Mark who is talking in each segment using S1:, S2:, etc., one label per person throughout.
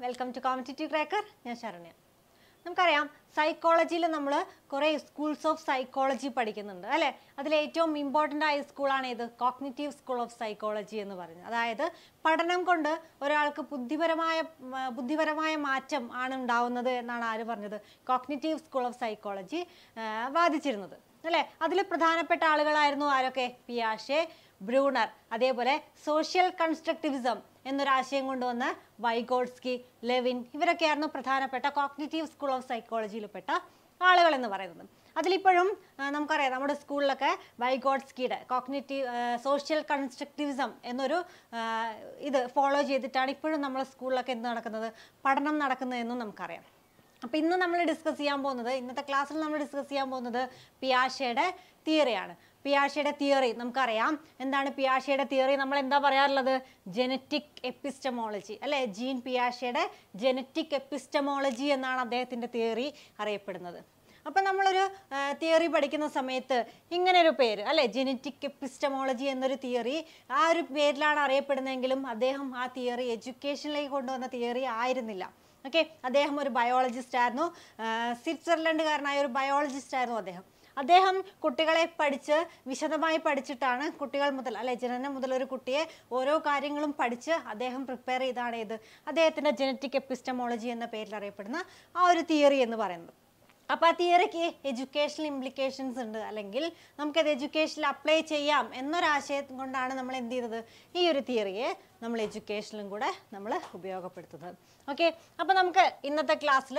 S1: Welcome to competitive cracker. ഞാൻ ശരണ്യ. നമുക്കറിയാം സൈക്കോളജിയിൽ നമ്മൾ കുറേ സ്കൂൾസ് ഓഫ് സൈക്കോളജി പഠിക്കുന്നുണ്ട് അല്ലേ. അതിൽ ഏറ്റവും ഇമ്പോർട്ടൻ്റ് ആയ സ്കൂളാണ് ഏത്? കോഗ്നിറ്റീവ് സ്കൂൾ ഓഫ് സൈക്കോളജി എന്ന് പറയുന്നത്. അതായത് പഠനം കൊണ്ട് ഒരാൾക്ക് ബുദ്ധിപരമായ മാറ്റം ആണ് ഉണ്ടാവുന്നത് എന്നാണ് ആര് പറഞ്ഞത്? കോഗ്നിറ്റീവ് സ്കൂൾ ഓഫ് സൈക്കോളജി വാദിച്ചിരുന്നത് അല്ലേ. അതിൽ പ്രധാനപ്പെട്ട ആളുകളായിരുന്നു ആരൊക്കെ? പിയാഷെ, ബ്രൂണർ, അതേപോലെ സോഷ്യൽ കൺസ്ട്രക്റ്റിവിസം എന്നൊരാശയം കൊണ്ടുവന്ന വൈഗോട്സ്കി, ലെവിൻ, ഇവരൊക്കെയായിരുന്നു പ്രധാനപ്പെട്ട കോഗ്നിറ്റീവ് സ്കൂൾ ഓഫ് സൈക്കോളജിയിൽപ്പെട്ട ആളുകൾ എന്ന് പറയുന്നത്. അതിലിപ്പോഴും നമുക്കറിയാം നമ്മുടെ സ്കൂളിലൊക്കെ വൈഗോട്സ്കിയുടെ സോഷ്യൽ കൺസ്ട്രക്റ്റിവിസം എന്നൊരു ഇത് ഫോളോ ചെയ്തിട്ടാണ് ഇപ്പോഴും നമ്മുടെ സ്കൂളിലൊക്കെ എന്ത് നടക്കുന്നത്? പഠനം നടക്കുന്നതെന്നും നമുക്കറിയാം. അപ്പോൾ ഇന്ന് നമ്മൾ ഡിസ്കസ് ചെയ്യാൻ പോകുന്നത്, ഇന്നത്തെ ക്ലാസ്സിൽ നമ്മൾ ഡിസ്കസ് ചെയ്യാൻ പോകുന്നത് പിയാഷെയുടെ തിയറിയാണ്. പിയാഷെയുടെ തിയറി നമുക്കറിയാം. എന്താണ് പിയാഷെയുടെ തിയറി? നമ്മൾ എന്താ പറയാറുള്ളത്? ജനറ്റിക് എപ്പിസ്റ്റമോളജി അല്ലേ. ജീൻ പിയാഷെയുടെ ജനറ്റിക് എപ്പിസ്റ്റമോളജി എന്നാണ് അദ്ദേഹത്തിൻ്റെ തിയറി അറിയപ്പെടുന്നത്. അപ്പം നമ്മളൊരു തിയറി പഠിക്കുന്ന സമയത്ത് ഇങ്ങനൊരു പേര് അല്ലേ, ജനറ്റിക് എപ്പിസ്റ്റമോളജി എന്നൊരു തിയറി, ആ ഒരു പേരിലാണ് അറിയപ്പെടുന്നതെങ്കിലും അദ്ദേഹം ആ തിയറി എഡ്യൂക്കേഷനിലേക്ക് കൊണ്ടുവന്ന തിയറി ആയിരുന്നില്ല. ഓക്കെ, അദ്ദേഹം ഒരു ബയോളജിസ്റ്റ് ആയിരുന്നു. സ്വിറ്റ്സർലൻഡുകാരനായ ഒരു ബയോളജിസ്റ്റ് ആയിരുന്നു അദ്ദേഹം കുട്ടികളെ വിശദമായി പഠിച്ചിട്ടാണ് കുട്ടികൾ മുതൽ അല്ലെ ജനനം മുതൽ ഒരു കുട്ടിയെ ഓരോ കാര്യങ്ങളും പഠിച്ച് അദ്ദേഹം പ്രിപ്പയർ ചെയ്താണ് ഏത് അദ്ദേഹത്തിൻ്റെ ജനറ്റിക് എപ്പിസ്റ്റമോളജി എന്ന പേരിൽ അറിയപ്പെടുന്ന ആ ഒരു തിയറി എന്ന് പറയുന്നത്. അപ്പോൾ ആ തിയറിക്ക് എഡ്യൂക്കേഷണൽ ഇംപ്ലിക്കേഷൻസ് ഉണ്ട്, അല്ലെങ്കിൽ നമുക്കത് എഡ്യൂക്കേഷനിൽ അപ്ലൈ ചെയ്യാം എന്നൊരാശയം കൊണ്ടാണ് നമ്മൾ എന്ത് ചെയ്തത്? ഈ ഒരു തിയറിയെ നമ്മൾ എഡ്യൂക്കേഷനിലും കൂടെ നമ്മൾ ഉപയോഗപ്പെടുത്തുന്നത്. ഓക്കെ, അപ്പോൾ നമുക്ക് ഇന്നത്തെ ക്ലാസ്സിൽ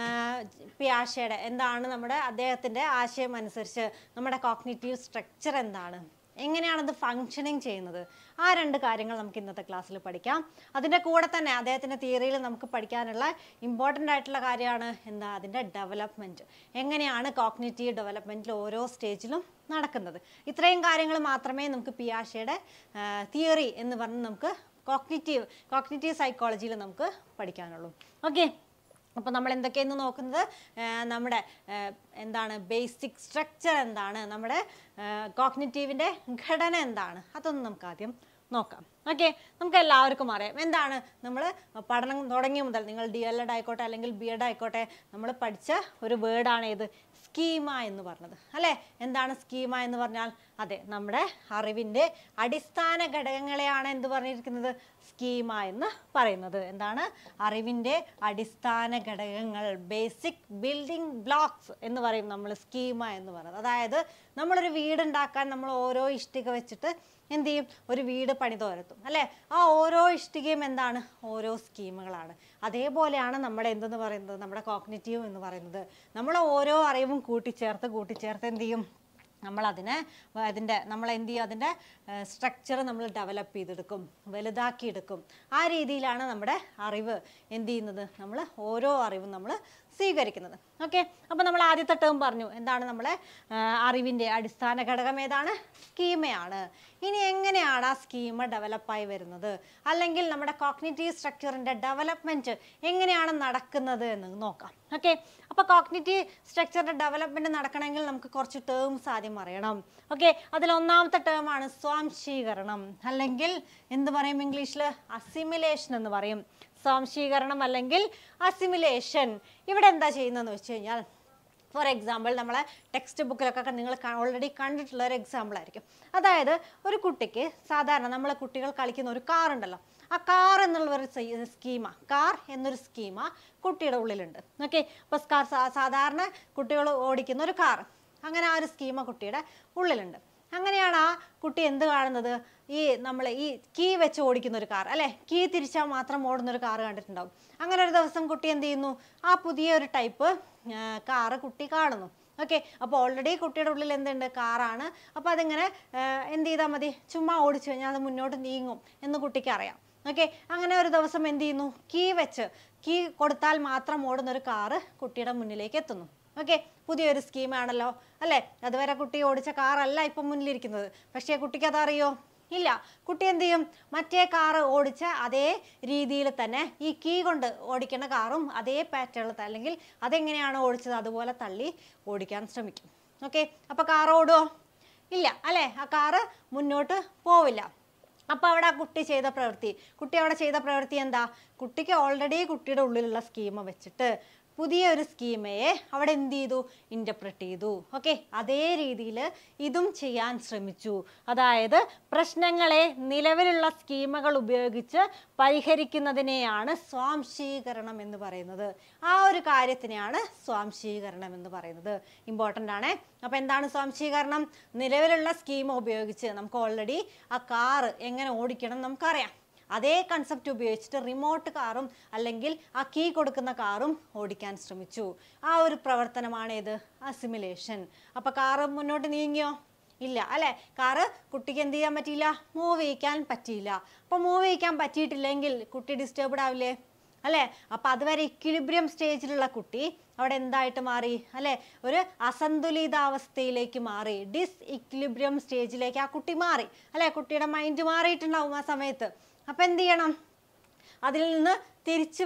S1: പിയാഷെയുടെ എന്താണ് അദ്ദേഹത്തിൻ്റെ ആശയം അനുസരിച്ച് നമ്മുടെ കോഗ്നിറ്റീവ് സ്ട്രക്ചർ എന്താണ്, എങ്ങനെയാണത് ഫങ്ഷനിങ് ചെയ്യുന്നത്, ആ രണ്ട് കാര്യങ്ങൾ നമുക്ക് ഇന്നത്തെ ക്ലാസ്സിൽ പഠിക്കാം. അതിൻ്റെ കൂടെ തന്നെ അദ്ദേഹത്തിൻ്റെ തിയറിയിൽ നമുക്ക് പഠിക്കാനുള്ള ഇമ്പോർട്ടൻ്റ് ആയിട്ടുള്ള കാര്യമാണ് എന്താ? അതിൻ്റെ ഡെവലപ്മെൻറ്റ്. എങ്ങനെയാണ് കോഗ്നിറ്റീവ് ഡെവലപ്മെൻറ്റിൽ ഓരോ സ്റ്റേജിലും നടക്കുന്നത്. ഇത്രയും കാര്യങ്ങൾ മാത്രമേ നമുക്ക് പിയാഷെയുടെ തിയറി എന്ന് പറഞ്ഞ് നമുക്ക് കോഗ്നിറ്റീവ് സൈക്കോളജിയിൽ നമുക്ക് പഠിക്കാനുള്ളൂ. ഓക്കെ, അപ്പോൾ നമ്മൾ എന്തൊക്കെയെന്ന് നോക്കുന്നത്, നമ്മുടെ എന്താണ് ബേസിക് സ്ട്രക്ചർ എന്താണ്, നമ്മുടെ കോഗ്നിറ്റീവിൻ്റെ ഘടന എന്താണ്, അതൊന്നും നമുക്ക് ആദ്യം നോക്കാം. ഓക്കെ, നമുക്ക് എല്ലാവർക്കും അറിയാം എന്താണ് നമ്മൾ പഠനം തുടങ്ങിയ മുതൽ, നിങ്ങൾ DLED ആയിക്കോട്ടെ അല്ലെങ്കിൽ BEd ആയിക്കോട്ടെ, നമ്മൾ പഠിച്ച ഒരു വേർഡാണ് ഏത്? സ്കീമ എന്ന് പറഞ്ഞത് അല്ലേ. എന്താണ് സ്കീമ എന്ന് പറഞ്ഞാൽ? അതെ, നമ്മുടെ അറിവിൻ്റെ അടിസ്ഥാന ഘടകങ്ങളെയാണ് എന്ത് പറഞ്ഞിരിക്കുന്നത്? സ്കീമ എന്ന് പറയുന്നത്. എന്താണ്? അറിവിൻ്റെ അടിസ്ഥാന ഘടകങ്ങൾ, ബേസിക് ബിൽഡിംഗ് ബ്ലോക്സ് എന്ന് പറയും നമ്മൾ സ്കീമ എന്ന് പറയുന്നത്. അതായത് നമ്മളൊരു വീടുണ്ടാക്കാൻ നമ്മൾ ഓരോ ഇഷ്ടിക വെച്ചിട്ട് എന്ത് ചെയ്യും? ഒരു വീട് പണിതോരത്തും അല്ലേ. ആ ഓരോ ഇഷ്ടികയും എന്താണ്? ഓരോ സ്കീമുകളാണ്. അതേപോലെയാണ് നമ്മുടെ എന്തെന്ന് പറയുന്നത്? നമ്മുടെ കോഗ്നിറ്റീവ് എന്ന് പറയുന്നത്. നമ്മൾ ഓരോ അറിവും കൂട്ടിച്ചേർത്ത് എന്ത് ചെയ്യും? നമ്മൾ എന്ത് ചെയ്യും? അതിൻ്റെ സ്ട്രക്ചർ നമ്മൾ ഡെവലപ്പ് ചെയ്തെടുക്കും, വലുതാക്കിയെടുക്കും. ആ രീതിയിലാണ് നമ്മുടെ അറിവ് എന്ത് ചെയ്യുന്നത്? നമ്മൾ ഓരോ അറിവും നമ്മൾ സ്വീകരിക്കുന്നത്. ഓക്കെ, അപ്പോൾ നമ്മൾ ആദ്യത്തെ ടേം പറഞ്ഞു. എന്താണ്? നമ്മളെ അറിവിൻ്റെ അടിസ്ഥാന ഘടകം ഏതാണ്? സ്കീമയാണ്. ഇനി എങ്ങനെയാണ് ആ സ്കീമ ഡെവലപ്പായി വരുന്നത്, അല്ലെങ്കിൽ നമ്മുടെ കോഗ്നിറ്റീവ് സ്ട്രക്ചറിൻ്റെ ഡെവലപ്മെൻറ്റ് എങ്ങനെയാണ് നടക്കുന്നത് എന്ന് നോക്കാം. ഓക്കെ, അപ്പോൾ കോഗ്നിറ്റീവ് സ്ട്രക്ചറിൻ്റെ ഡെവലപ്മെൻറ്റ് നടക്കണമെങ്കിൽ നമുക്ക് കുറച്ച് ടേംസ് ആദ്യം അറിയണം. ഓക്കെ, അതിലൊന്നാമത്തെ ടേമാണ് സ്വാംശീകരണം, അല്ലെങ്കിൽ എന്ത് പറയും ഇംഗ്ലീഷിൽ? അസിമിലേഷൻ എന്ന് പറയും. സ്വാംശീകരണം അല്ലെങ്കിൽ അസിമിലേഷൻ. ഇവിടെ എന്താ ചെയ്യുന്നതെന്ന് വെച്ച് കഴിഞ്ഞാൽ, ഫോർ എക്സാമ്പിൾ നമ്മളെ ടെക്സ്റ്റ് ബുക്കിലൊക്കെ നിങ്ങൾ ഓൾറെഡി കണ്ടിട്ടുള്ള ഒരു എക്സാമ്പിൾ ആയിരിക്കും. അതായത് ഒരു കുട്ടിക്ക് സാധാരണ നമ്മളെ കുട്ടികൾ കളിക്കുന്ന ഒരു കാർ ഉണ്ടല്ലോ, ആ കാർ എന്നുള്ളൊരു കാർ എന്നൊരു സ്കീമ കുട്ടിയുടെ ഉള്ളിലുണ്ട്. ഓക്കെ, അപ്പോൾ സാധാരണ കുട്ടികൾ ഓടിക്കുന്ന ഒരു കാർ, അങ്ങനെ ആ ഒരു സ്കീമ കുട്ടിയുടെ ഉള്ളിലുണ്ട്. അങ്ങനെയാണ് ആ കുട്ടി എന്ത് കാണുന്നത്? നമ്മൾ ഈ കീ വെച്ച് ഓടിക്കുന്ന ഒരു കാർ അല്ലേ, കീ തിരിച്ചാൽ മാത്രം ഓടുന്നൊരു കാർ കണ്ടിട്ടുണ്ടാവും. അങ്ങനെ ഒരു ദിവസം കുട്ടി എന്ത് ചെയ്യുന്നു? ആ പുതിയൊരു ടൈപ്പ് കാറ് കുട്ടി കാണുന്നു. ഓക്കെ, അപ്പോൾ ഓൾറെഡി കുട്ടിയുടെ ഉള്ളിൽ എന്തുണ്ട്? കാറാണ്. അപ്പോൾ അതിങ്ങനെ എന്ത് ചെയ്താൽ മതി? ചുമ്മാ ഓടിച്ചു കഴിഞ്ഞാൽ അത് മുന്നോട്ട് നീങ്ങും എന്ന് കുട്ടിക്ക് അറിയാം. ഓക്കെ, അങ്ങനെ ഒരു ദിവസം എന്ത് ചെയ്യുന്നു? കീ കൊടുത്താൽ മാത്രം ഓടുന്നൊരു കാറ് കുട്ടിയുടെ മുന്നിലേക്ക് എത്തുന്നു. ഓക്കെ, പുതിയൊരു സ്കീമാണല്ലോ അല്ലേ. അതുവരെ കുട്ടി ഓടിച്ച കാറല്ല ഇപ്പം മുന്നിലിരിക്കുന്നത്. പക്ഷേ കുട്ടിക്ക് അതറിയോ? ഇല്ല. കുട്ടി എന്ത് ചെയ്യും? മറ്റേ കാറ് ഓടിച്ച അതേ രീതിയിൽ തന്നെ ഈ കീ കൊണ്ട് ഓടിക്കുന്ന കാറും അതേ പാറ്റേണിൽ, അല്ലെങ്കിൽ അതെങ്ങനെയാണ് ഓടിച്ചത് അതുപോലെ തള്ളി ഓടിക്കാൻ ശ്രമിക്കും. ഓക്കെ, അപ്പോൾ കാർ ഓടുമോ? ഇല്ല അല്ലേ. ആ കാറ് മുന്നോട്ട് പോവില്ല. അപ്പോൾ അവിടെ ആ കുട്ടി ചെയ്ത പ്രവൃത്തി എന്താ? കുട്ടിക്ക് ഓൾറെഡി കുട്ടിയുടെ ഉള്ളിലുള്ള സ്കീമ വെച്ചിട്ട് പുതിയ ഒരു സ്കീമയെ അവിടെ എന്ത് ചെയ്തു? ഇൻ്റർപ്രറ്റ് ചെയ്തു. ഓക്കെ, അതേ രീതിയിൽ ഇതും ചെയ്യാൻ ശ്രമിച്ചു. അതായത് പ്രശ്നങ്ങളെ നിലവിലുള്ള സ്കീമുകൾ ഉപയോഗിച്ച് പരിഹരിക്കുന്നതിനെയാണ് സ്വാംശീകരണം എന്ന് പറയുന്നത്. ആ ഒരു കാര്യത്തിനെയാണ് സ്വാംശീകരണം എന്ന് പറയുന്നത്. ഇമ്പോർട്ടൻ്റ് ആണ്. അപ്പോൾ എന്താണ് സ്വാംശീകരണം? നിലവിലുള്ള സ്കീം ഉപയോഗിച്ച് നമുക്ക് ഓൾറെഡി ആ കാറ് എങ്ങനെ ഓടിക്കണം നമുക്കറിയാം. അതേ കൺസെപ്റ്റ് ഉപയോഗിച്ചിട്ട് റിമോട്ട് കാറും അല്ലെങ്കിൽ ആ കീ കൊടുക്കുന്ന കാറും ഓടിക്കാൻ ശ്രമിച്ചു. ആ ഒരു പ്രവർത്തനമാണ് ഏത്? അസിമുലേഷൻ. അപ്പോൾ കാറ് മുന്നോട്ട് നീങ്ങിയോ? ഇല്ല അല്ലേ? കാറ് കുട്ടിക്ക് എന്ത് ചെയ്യാൻ പറ്റിയില്ല? മൂവ് ചെയ്യിക്കാൻ പറ്റിയില്ല. അപ്പോൾ മൂവ് ചെയ്യിക്കാൻ പറ്റിയിട്ടില്ലെങ്കിൽ കുട്ടി ഡിസ്റ്റർബ്ഡ് ആവില്ലേ അല്ലേ? അപ്പോൾ അതുവരെ ഇക്വിലിബ്രിയം സ്റ്റേജിലുള്ള കുട്ടി അവിടെ എന്തായിട്ട് മാറി അല്ലേ? ഒരു അസന്തുലിതാവസ്ഥയിലേക്ക് മാറി. ഡിസ് ഇക്വിലിബ്രിയം സ്റ്റേജിലേക്ക് ആ കുട്ടി മാറി അല്ലേ? കുട്ടിയുടെ മൈൻഡ് മാറിയിട്ടുണ്ടാവും ആ സമയത്ത്. അപ്പം എന്ത് ചെയ്യണം? അതിൽ നിന്ന് തിരിച്ചു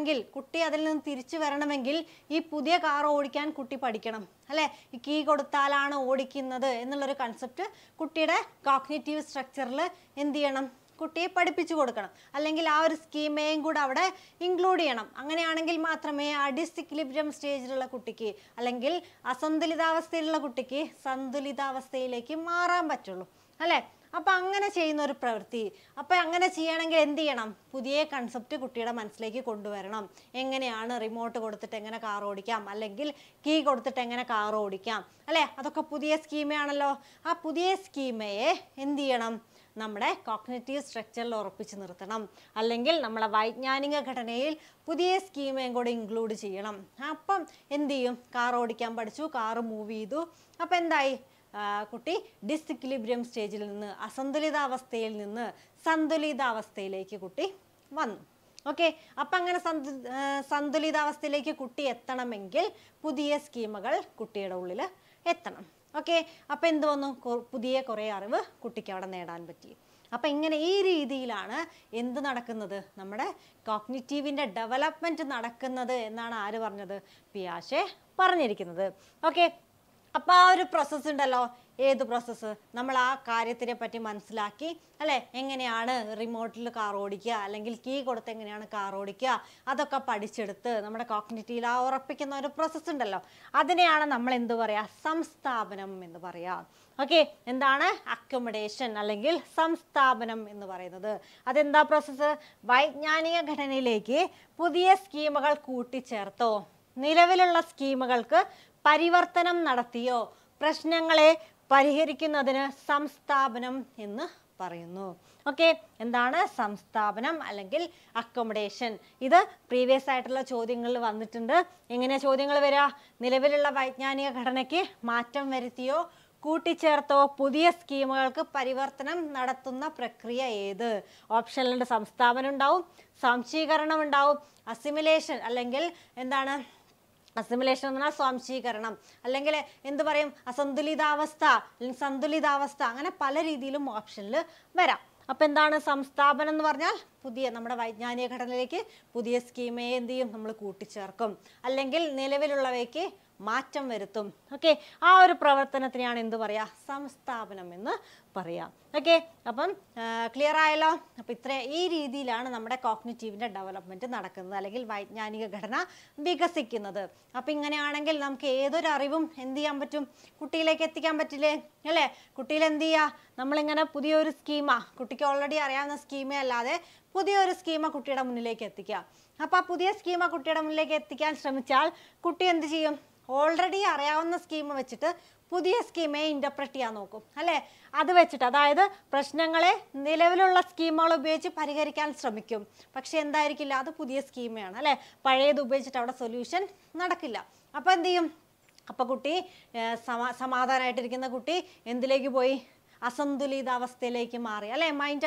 S1: വരണമെങ്കിൽ ഈ പുതിയ കാർ ഓടിക്കാൻ കുട്ടി പഠിക്കണം അല്ലേ? ഈ കീ കൊടുത്താലാണ് ഓടിക്കുന്നത് എന്നുള്ളൊരു കൺസെപ്റ്റ് കുട്ടിയുടെ കോഗ്നിറ്റീവ് സ്ട്രക്ചറിൽ എന്ത് ചെയ്യണം? കുട്ടിയെ പഠിപ്പിച്ചു കൊടുക്കണം. അല്ലെങ്കിൽ ആ ഒരു സ്കീമേയും കൂടെ അവിടെ ഇൻക്ലൂഡ് ചെയ്യണം. അങ്ങനെയാണെങ്കിൽ മാത്രമേ ആ ഡിസ്ഇക്വിലിബ്രിയം സ്റ്റേജിലുള്ള കുട്ടിക്ക് അല്ലെങ്കിൽ അസന്തുലിതാവസ്ഥയിലുള്ള കുട്ടിക്ക് സന്തുലിതാവസ്ഥയിലേക്ക് മാറാൻ പറ്റുള്ളൂ അല്ലേ? അപ്പം അങ്ങനെ ചെയ്യുന്ന ഒരു പ്രവൃത്തി. അപ്പം അങ്ങനെ ചെയ്യണമെങ്കിൽ എന്ത് ചെയ്യണം? പുതിയ കൺസെപ്റ്റ് കുട്ടിയുടെ മനസ്സിലേക്ക് കൊണ്ടുവരണം. എങ്ങനെയാണ് റിമോട്ട് കൊടുത്തിട്ട് എങ്ങനെ കാർ ഓടിക്കാം, അല്ലെങ്കിൽ കീ കൊടുത്തിട്ട് എങ്ങനെ കാർ ഓടിക്കാം അല്ലേ? അതൊക്കെ പുതിയ സ്കീമയാണല്ലോ. ആ പുതിയ സ്കീമയെ എന്ത് ചെയ്യണം? നമ്മുടെ കോഗ്നിറ്റീവ് സ്ട്രക്ചറിൽ ഉറപ്പിച്ച് നിർത്തണം. അല്ലെങ്കിൽ നമ്മളെ വൈജ്ഞാനിക ഘടനയിൽ പുതിയ സ്കീമയും കൂടെ ഇൻക്ലൂഡ് ചെയ്യണം. അപ്പം എന്ത് ചെയ്യും? കാർ ഓടിക്കാൻ പഠിച്ചു, കാറ് മൂവ് ചെയ്തു. അപ്പം എന്തായി? കുട്ടി ഡിസ്ഇക്വിലിബ്രിയം സ്റ്റേജിൽ നിന്ന് അസന്തുലിതാവസ്ഥയിൽ നിന്ന് സന്തുലിതാവസ്ഥയിലേക്ക് കുട്ടി വന്നു. ഓക്കെ, അപ്പം അങ്ങനെ സന്തുലിതാവസ്ഥയിലേക്ക് കുട്ടി എത്തണമെങ്കിൽ പുതിയ സ്കീമുകൾ കുട്ടിയുടെ ഉള്ളിൽ എത്തണം. ഓക്കെ, അപ്പം എന്ത് വന്നു? പുതിയ കുറേ അറിവ് കുട്ടിക്ക് അവിടെ നേടാൻ പറ്റി. അപ്പം ഇങ്ങനെ ഈ രീതിയിലാണ് എന്ത് നടക്കുന്നത്? നമ്മുടെ കോഗ്നിറ്റീവിൻ്റെ ഡെവലപ്മെൻറ്റ് നടക്കുന്നത് എന്നാണ് ആര് പറഞ്ഞത്? പിയാഷെ പറഞ്ഞിരിക്കുന്നത്. ഓക്കെ, അപ്പോൾ ആ ഒരു പ്രോസസ്സ് ഉണ്ടല്ലോ. ഏത് പ്രോസസ്സ്? നമ്മൾ ആ കാര്യത്തിനെ പറ്റി മനസ്സിലാക്കി അല്ലേ? എങ്ങനെയാണ് റിമോട്ടിൽ കാർ ഓടിക്കുക, അല്ലെങ്കിൽ കീ കൊടുത്ത് എങ്ങനെയാണ് കാർ ഓടിക്കുക, അതൊക്കെ പഠിച്ചെടുത്ത് നമ്മുടെ കോഗ്നിറ്റീവിൽ ആ ഉറപ്പിക്കുന്ന ഒരു പ്രോസസ്സ് ഉണ്ടല്ലോ, അതിനെയാണ് നമ്മൾ എന്ത് പറയുക? സംസ്ഥാപനം എന്ന് പറയുക. ഓക്കെ, എന്താണ്? അക്കോമഡേഷൻ അല്ലെങ്കിൽ സംസ്ഥാപനം എന്ന് പറയുന്നത്. അതെന്താ പ്രോസസ്സ്? വൈജ്ഞാനിക ഘടനയിലേക്ക് പുതിയ സ്കീമുകൾ കൂട്ടിച്ചേർത്തോ, നിലവിലുള്ള സ്കീമുകൾക്ക് പരിവർത്തനം നടത്തിയോ പ്രശ്നങ്ങളെ പരിഹരിക്കുന്നതിന് സംസ്ഥാപനം എന്ന് പറയുന്നു. ഓക്കെ, എന്താണ് സംസ്ഥാപനം അല്ലെങ്കിൽ അക്കോമഡേഷൻ? ഇത് പ്രീവിയസ് ആയിട്ടുള്ള ചോദ്യങ്ങളിൽ വന്നിട്ടുണ്ട്. എങ്ങനെയാ ചോദ്യങ്ങൾ വരിക? നിലവിലുള്ള വൈജ്ഞാനിക ഘടനയ്ക്ക് മാറ്റം വരുത്തിയോ, കൂട്ടിച്ചേർത്തോ പുതിയ സ്കീമുകൾക്ക് പരിവർത്തനം നടത്തുന്ന പ്രക്രിയ ഏത്? ഓപ്ഷനിലുണ്ട്. സംസ്ഥാപനം ഉണ്ടാവും, സ്വാംശീകരണം ഉണ്ടാവും, അസിമുലേഷൻ അല്ലെങ്കിൽ എന്താണ്? അസിമുലേഷൻ എന്ന് പറഞ്ഞാൽ സ്വാംശീകരണം, അല്ലെങ്കിൽ എന്ത് പറയും? അസന്തുലിതാവസ്ഥ, സന്തുലിതാവസ്ഥ, അങ്ങനെ പല രീതിയിലും ഓപ്ഷനിൽ വരാം. അപ്പം എന്താണ് സംസ്ഥാപനം എന്ന് പറഞ്ഞാൽ? പുതിയ നമ്മുടെ വൈജ്ഞാനിക ഘടനയിലേക്ക് പുതിയ സ്കീമയെ എന്ത് ചെയ്യും? നമ്മൾ കൂട്ടിച്ചേർക്കും, അല്ലെങ്കിൽ നിലവിലുള്ളവയ്ക്ക് മാറ്റം വരുത്തും. ഓക്കെ, ആ ഒരു പ്രവർത്തനത്തിനെയാണ് എന്ത് പറയുക? സംസ്ഥാപനം എന്ന് പറയാം. ഓക്കെ, അപ്പം ക്ലിയർ ആയല്ലോ. അപ്പം ഈ രീതിയിലാണ് നമ്മുടെ കോഗ്നിറ്റീവിൻ്റെ ഡെവലപ്മെൻറ്റ് നടക്കുന്നത്, അല്ലെങ്കിൽ വൈജ്ഞാനിക ഘടന വികസിക്കുന്നത്. അപ്പം ഇങ്ങനെയാണെങ്കിൽ നമുക്ക് ഏതൊരു അറിവും എന്ത് ചെയ്യാൻ പറ്റും? കുട്ടിയിലേക്ക് എത്തിക്കാൻ പറ്റില്ലേ അല്ലേ? കുട്ടിയിൽ എന്ത് ചെയ്യുക? നമ്മളിങ്ങനെ പുതിയൊരു സ്കീമ, കുട്ടിക്ക് ഓൾറെഡി അറിയാവുന്ന സ്കീമ അല്ലാതെ പുതിയൊരു സ്കീമ കുട്ടിയുടെ മുന്നിലേക്ക് എത്തിക്കുക. അപ്പോൾ ആ പുതിയ സ്കീമ കുട്ടിയുടെ മുന്നിലേക്ക് എത്തിക്കാൻ ശ്രമിച്ചാൽ കുട്ടി എന്ത് ചെയ്യും? ഓൾറെഡി അറിയാവുന്ന സ്കീമ വെച്ചിട്ട് പുതിയ സ്കീമയെ ഇൻ്റർപ്രറ്റ് ചെയ്യാൻ നോക്കും അല്ലേ? അത് വെച്ചിട്ട്, അതായത് പ്രശ്നങ്ങളെ നിലവിലുള്ള സ്കീമുകൾ ഉപയോഗിച്ച് പരിഹരിക്കാൻ ശ്രമിക്കും. പക്ഷെ എന്തായിരിക്കില്ല? അത് പുതിയ സ്കീമയാണ് അല്ലേ? പഴയത് ഉപയോഗിച്ചിട്ട് അവിടെ സൊല്യൂഷൻ നടക്കില്ല. അപ്പോൾ എന്ത് ചെയ്യും? അപ്പോൾ കുട്ടി സമാധാനമായിട്ടിരിക്കുന്ന കുട്ടി എന്തിലേക്ക് പോയി? അസന്തുലിതാവസ്ഥയിലേക്ക് മാറി അല്ലേ? മൈൻഡ്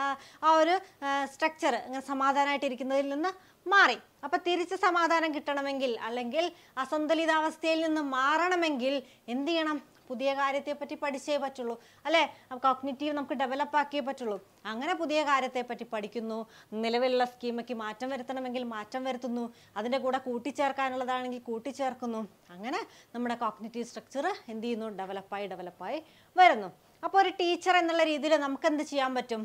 S1: ആ ഒരു സ്ട്രക്ചർ ഇങ്ങനെ സമാധാനമായിട്ടിരിക്കുന്നതിൽ നിന്ന് മാറി. അപ്പം തിരിച്ച് സമാധാനം കിട്ടണമെങ്കിൽ, അല്ലെങ്കിൽ അസന്തുലിതാവസ്ഥയിൽ നിന്ന് മാറണമെങ്കിൽ എന്ത് ചെയ്യണം? പുതിയ കാര്യത്തെപ്പറ്റി പഠിച്ചേ പറ്റുള്ളൂ അല്ലേ? കോഗ്നിറ്റീവ് നമുക്ക് ഡെവലപ്പ് ആക്കിയേ പറ്റുള്ളൂ. അങ്ങനെ പുതിയ കാര്യത്തെപ്പറ്റി പഠിക്കുന്നു, നിലവിലുള്ള സ്കീമയ്ക്ക് മാറ്റം വരുത്തണമെങ്കിൽ മാറ്റം വരുത്തുന്നു, അതിൻ്റെ കൂടെ കൂട്ടിച്ചേർക്കാനുള്ളതാണെങ്കിൽ കൂട്ടിച്ചേർക്കുന്നു. അങ്ങനെ നമ്മുടെ കോഗ്നിറ്റീവ് സ്ട്രക്ചർ എന്ത് ചെയ്യുന്നു? ഡെവലപ്പായി വരുന്നു. അപ്പോൾ ഒരു ടീച്ചർ എന്നുള്ള രീതിയിൽ നമുക്ക് എന്ത് ചെയ്യാൻ പറ്റും?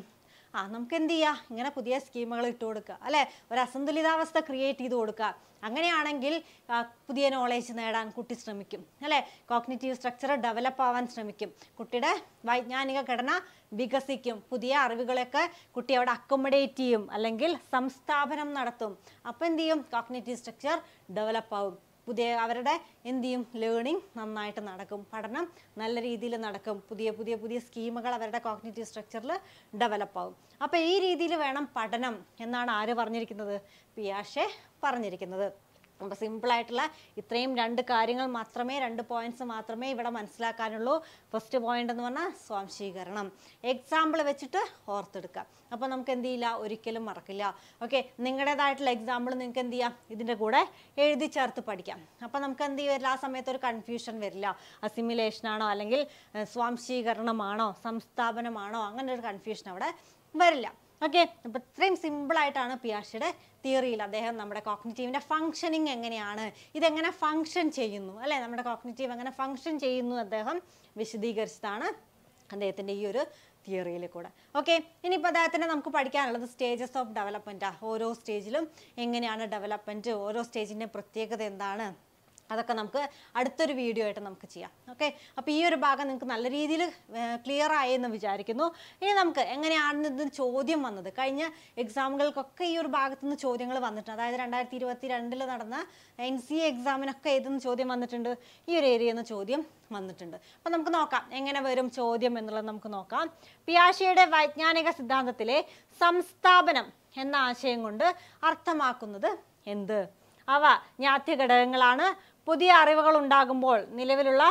S1: നമുക്ക് എന്ത് ചെയ്യാം, ഇങ്ങനെ പുതിയ സ്കീമുകൾ ഇട്ട് കൊടുക്കുക അല്ലേ, ഒരു അസന്തുലിതാവസ്ഥ ക്രിയേറ്റ് ചെയ്ത് കൊടുക്കുക. അങ്ങനെയാണെങ്കിൽ പുതിയ നോളേജ് നേടാൻ കുട്ടി ശ്രമിക്കും അല്ലേ, കോഗ്നിറ്റീവ് സ്ട്രക്ചർ ഡെവലപ്പ് ആവാൻ ശ്രമിക്കും, കുട്ടിയുടെ വൈജ്ഞാനിക ഘടന വികസിക്കും, പുതിയ അറിവുകളൊക്കെ കുട്ടി അവിടെ അക്കോമഡേറ്റ് ചെയ്യും അല്ലെങ്കിൽ സംസ്ഥാപനം നടത്തും. അപ്പോൾ എന്ത് ചെയ്യും, കോഗ്നിറ്റീവ് സ്ട്രക്ചർ ഡെവലപ്പ് ആവും, പുതിയ അവരുടെ എന്ത് ചെയ്യും, ലേണിംഗ് നന്നായിട്ട് നടക്കും, പഠനം നല്ല രീതിയിൽ നടക്കും, പുതിയ പുതിയ പുതിയ സ്കീമുകൾ അവരുടെ കോഗ്നിറ്റീവ് സ്ട്രക്ചറിൽ ഡെവലപ്പ് ആവും. അപ്പോൾ ഈ രീതിയിൽ വേണം പഠനം എന്നാണ് ആര് പറഞ്ഞിരിക്കുന്നത്, പിയാഷെ പറഞ്ഞിരിക്കുന്നത്. അപ്പോൾ സിമ്പിളായിട്ടുള്ള ഇത്രയും 2 കാര്യങ്ങൾ മാത്രമേ, 2 പോയിന്റ്സ് മാത്രമേ ഇവിടെ മനസ്സിലാക്കാനുള്ളൂ. ഫസ്റ്റ് പോയിന്റ് എന്ന് പറഞ്ഞാൽ സ്വാംശീകരണം. എക്സാമ്പിൾ വെച്ചിട്ട് ഓർത്തെടുക്കുക. അപ്പോൾ നമുക്ക് എന്ത് ചെയ്യില്ല, ഒരിക്കലും മറക്കില്ല. ഓക്കെ, നിങ്ങളുടേതായിട്ടുള്ള എക്സാമ്പിൾ നിങ്ങൾക്ക് എന്ത് ചെയ്യാം, ഇതിൻ്റെ കൂടെ എഴുതി ചേർത്ത് പഠിക്കാം. അപ്പോൾ നമുക്ക് എന്ത് ചെയ്യില്ല, ആ സമയത്ത് ഒരു കൺഫ്യൂഷൻ വരില്ല. അസിമിലേഷൻ ആണോ അല്ലെങ്കിൽ സ്വാംശീകരണമാണോ സംസ്ഥാപനമാണോ, അങ്ങനെ ഒരു കൺഫ്യൂഷൻ അവിടെ വരില്ല. ഓക്കെ, അപ്പോൾ ഇത്രയും സിമ്പിളായിട്ടാണ് പിയാഷെയുടെ തിയറിയിൽ അദ്ദേഹം നമ്മുടെ കോഗ്നിറ്റീവിൻ്റെ ഫങ്ഷനിങ് എങ്ങനെയാണ്, ഇതെങ്ങനെ ഫങ്ഷൻ ചെയ്യുന്നു അല്ലേ, നമ്മുടെ കോഗ്നിറ്റീവ് എങ്ങനെ ഫങ്ഷൻ ചെയ്യുന്നു അദ്ദേഹം വിശദീകരിച്ചതാണ് അദ്ദേഹത്തിൻ്റെ ഈ ഒരു തിയറിയിൽ കൂടെ. ഓക്കെ, ഇനിയിപ്പോൾ അദ്ദേഹത്തിന് നമുക്ക് പഠിക്കാനുള്ളത് സ്റ്റേജസ് ഓഫ് ഡെവലപ്മെൻറ്റാണ്. ഓരോ സ്റ്റേജിലും എങ്ങനെയാണ് ഡെവലപ്മെൻറ്റ്, ഓരോ സ്റ്റേജിൻ്റെ പ്രത്യേകത എന്താണ്, അതൊക്കെ നമുക്ക് അടുത്തൊരു വീഡിയോ ആയിട്ട് നമുക്ക് ചെയ്യാം. ഓക്കെ, അപ്പോൾ ഈ ഒരു ഭാഗം നിങ്ങൾക്ക് നല്ല രീതിയിൽ ക്ലിയർ ആയി എന്ന് വിചാരിക്കുന്നു. ഇനി നമുക്ക് എങ്ങനെയാണ് ഇതിന് ചോദ്യം വന്നത്, കഴിഞ്ഞ എക്സാമുകൾക്കൊക്കെ ഈ ഒരു ഭാഗത്തു നിന്ന് ചോദ്യങ്ങൾ വന്നിട്ടുണ്ട്. അതായത് 2022 നടന്ന NCA എക്സാമിനൊക്കെ ഏതെന്ന് ചോദ്യം വന്നിട്ടുണ്ട്, ഈ ഒരു ഏരിയയിൽ നിന്ന് ചോദ്യം വന്നിട്ടുണ്ട്. അപ്പോൾ നമുക്ക് നോക്കാം എങ്ങനെ വരും ചോദ്യം എന്നുള്ളത് നമുക്ക് നോക്കാം. പിയാഷെയുടെ വൈജ്ഞാനിക സിദ്ധാന്തത്തിലെ സംസ്ഥാപനം എന്ന ആശയം കൊണ്ട് അർത്ഥമാക്കുന്നത് എന്ത്? അവ ജ്ഞാത്യ ഘടകങ്ങളാണ്. പുതിയ അറിവുകൾ ഉണ്ടാകുമ്പോൾ നിലവിലുള്ള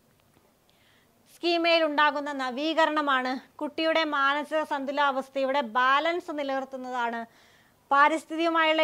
S1: സ്കീമയിൽ ഉണ്ടാകുന്ന നവീകരണമാണ്. കുട്ടിയുടെ മാനസിക സന്തുലിതാവസ്ഥയുടെ ബാലൻസ് നിലനിർത്തുന്നതാണ്. പരിസ്ഥിതിയുമായുള്ള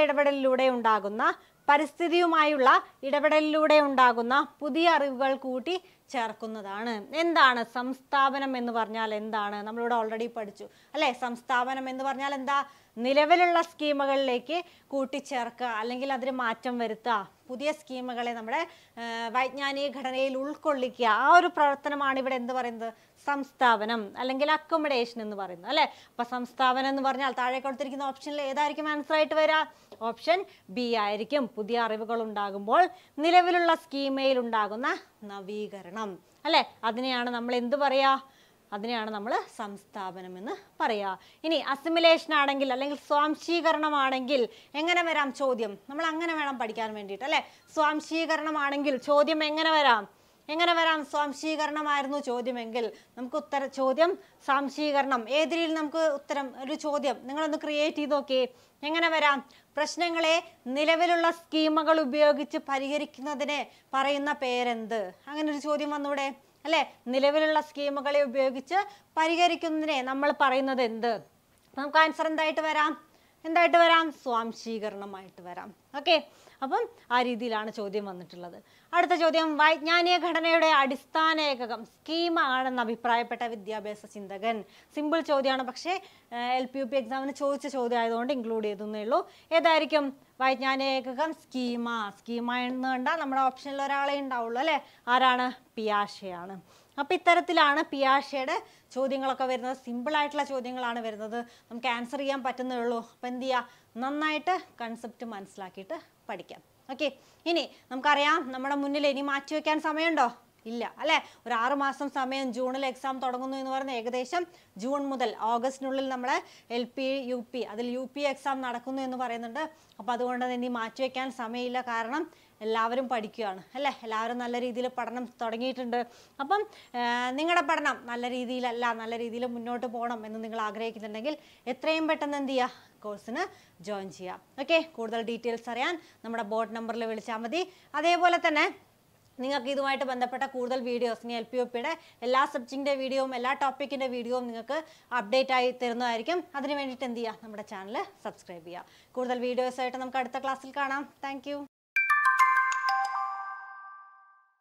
S1: ഇടപെടലിലൂടെ ഉണ്ടാകുന്ന പുതിയ അറിവുകൾ കൂട്ടി ചേർക്കുന്നതാണ്. എന്താണ് സംസ്ഥാപനം എന്ന് പറഞ്ഞാൽ എന്താണ്? നമ്മളിവിടെ ഓൾറെഡി പഠിച്ചു അല്ലേ. സംസ്ഥാപനം എന്ന് പറഞ്ഞാൽ എന്താ? നിലവിലുള്ള സ്കീമുകളിലേക്ക് കൂട്ടിച്ചേർക്കുക അല്ലെങ്കിൽ അതിന് മാറ്റം വരുത്തുക, പുതിയ സ്കീമുകളെ നമ്മുടെ വൈജ്ഞാനിക ഘടനയിൽ ഉൾക്കൊള്ളിക്കുക. ആ ഒരു പ്രവർത്തനമാണ് ഇവിടെ എന്ത് പറയുന്നത്? സംസ്ഥാപനം അല്ലെങ്കിൽ അക്കോമഡേഷൻ എന്ന് പറയുന്നത് അല്ലേ. അപ്പൊ സംസ്ഥാപനം എന്ന് പറഞ്ഞാൽ താഴെ കൊടുത്തിരിക്കുന്ന ഓപ്ഷനിൽ ഏതായിരിക്കും ആൻസർ ആയിട്ട് വരിക? ഓപ്ഷൻ ബി ആയിരിക്കും. പുതിയ അറിവുകൾ ഉണ്ടാകുമ്പോൾ നിലവിലുള്ള സ്കീമയിൽ ഉണ്ടാകുന്ന നവീകരണം അല്ലെ, അതിനെയാണ് നമ്മൾ എന്ത് പറയാ? അതിനെയാണ് നമ്മൾ സംസ്ഥാപനം എന്ന് പറയാ. ഇനി അസിമിലേഷൻ ആണെങ്കിൽ അല്ലെങ്കിൽ സ്വാംശീകരണമാണെങ്കിൽ എങ്ങനെ വരാം ചോദ്യം? നമ്മൾ അങ്ങനെ വേണം പഠിക്കാൻ വേണ്ടിയിട്ട് അല്ലെ. സ്വാംശീകരണമാണെങ്കിൽ ചോദ്യം എങ്ങനെ വരാം? സ്വാംശീകരണമായിരുന്നു ചോദ്യമെങ്കിൽ നമുക്ക് ചോദ്യം സ്വാംശീകരണം. ഏതിൽ നമുക്ക് ഉത്തരം ഒരു ചോദ്യം നിങ്ങളൊന്ന് ക്രിയേറ്റ് ചെയ്ത് നോക്കിയേ. എങ്ങനെ വരാം? പ്രശ്നങ്ങളെ നിലവിലുള്ള സ്കീമുകൾ ഉപയോഗിച്ച് പരിഹരിക്കുന്നതിനെ പറയുന്ന പേരെന്ത്? അങ്ങനെ ഒരു ചോദ്യം വന്നൂടെ അല്ലെ. നിലവിലുള്ള സ്കീമുകളെ ഉപയോഗിച്ച് പരിഹരിക്കുന്നതിനെ നമ്മൾ പറയുന്നത് എന്ത്? നമുക്ക് ആൻസർ എന്തായിട്ട് വരാം? സ്വാംശീകരണമായിട്ട് വരാം. ഓക്കെ, അപ്പം ആ രീതിയിലാണ് ചോദ്യം വന്നിട്ടുള്ളത്. അടുത്ത ചോദ്യം, വൈജ്ഞാനിക ഘടനയുടെ അടിസ്ഥാന ഏകകം സ്കീമ ആണെന്ന് അഭിപ്രായപ്പെട്ട വിദ്യാഭ്യാസ ചിന്തകൻ. സിമ്പിൾ ചോദ്യമാണ്, പക്ഷേ LPUP എക്സാമിന് ചോദിച്ച ചോദ്യം ആയതുകൊണ്ട് ഇൻക്ലൂഡ് ചെയ്തേ ഉള്ളൂ. ഏതായിരിക്കും വൈജ്ഞാനിക ഏകകം? സ്കീമ എന്ന് കണ്ടാൽ നമ്മുടെ ഓപ്ഷനിൽ ഒരാളെ ഉണ്ടാവുള്ളൂ അല്ലേ. ആരാണ്? പിയാഷെയാണ്. അപ്പം ഇത്തരത്തിലാണ് പിയാഷെയുടെ ചോദ്യങ്ങളൊക്കെ വരുന്നത്. സിമ്പിളായിട്ടുള്ള ചോദ്യങ്ങളാണ് വരുന്നത്, നമുക്ക് ആൻസർ ചെയ്യാൻ പറ്റുന്നേ ഉള്ളൂ. അപ്പം എന്ത് ചെയ്യുക? നന്നായിട്ട് കൺസെപ്റ്റ് മനസ്സിലാക്കിയിട്ട് പഠിക്കാം. ഓക്കെ, ഇനി നമുക്കറിയാം നമ്മുടെ മുന്നിൽ ഇനി മാറ്റിവെക്കാൻ സമയമുണ്ടോ? ഇല്ല അല്ലേ. ഒരു 6 മാസം സമയം, ജൂണിൽ എക്സാം തുടങ്ങുന്നു എന്ന് പറഞ്ഞാൽ ഏകദേശം ജൂൺ മുതൽ ഓഗസ്റ്റിനുള്ളിൽ നമ്മളെ LP UP അതിൽ UP എക്സാം നടക്കുന്നു എന്ന് പറയുന്നുണ്ട്. അപ്പോൾ അതുകൊണ്ട് തന്നെ ഇനി മാറ്റിവെക്കാൻ സമയമില്ല, കാരണം എല്ലാവരും പഠിക്കുകയാണ് അല്ലേ. എല്ലാവരും നല്ല രീതിയിൽ പഠനം തുടങ്ങിയിട്ടുണ്ട്. അപ്പം നിങ്ങളുടെ പഠനം നല്ല രീതിയിൽ മുന്നോട്ട് പോകണം എന്ന് നിങ്ങൾ ആഗ്രഹിക്കുന്നുണ്ടെങ്കിൽ എത്രയും പെട്ടെന്ന് എന്ത് ചെയ്യുക? കോഴ്സിന് ജോയിൻ ചെയ്യാം. ഓക്കെ, കൂടുതൽ ഡീറ്റെയിൽസ് അറിയാൻ നമ്മുടെ ബോർഡ് നമ്പറിൽ വിളിച്ചാൽ മതി. അതേപോലെ തന്നെ നിങ്ങൾക്ക് ഇതുമായിട്ട് ബന്ധപ്പെട്ട കൂടുതൽ വീഡിയോസ്, ഇനി LPUPയുടെ എല്ലാ സബ്ജക്റ്റിൻ്റെ വീഡിയോയും എല്ലാ ടോപ്പിക്കിൻ്റെ വീഡിയോയും നിങ്ങൾക്ക് അപ്ഡേറ്റ് ആയി തരുന്നതായിരിക്കും. അതിന് വേണ്ടിയിട്ട് എന്ത് ചെയ്യുക? നമ്മുടെ ചാനൽ സബ്സ്ക്രൈബ് ചെയ്യുക. കൂടുതൽ വീഡിയോസായിട്ട് നമുക്ക് അടുത്ത ക്ലാസ്സിൽ കാണാം. താങ്ക്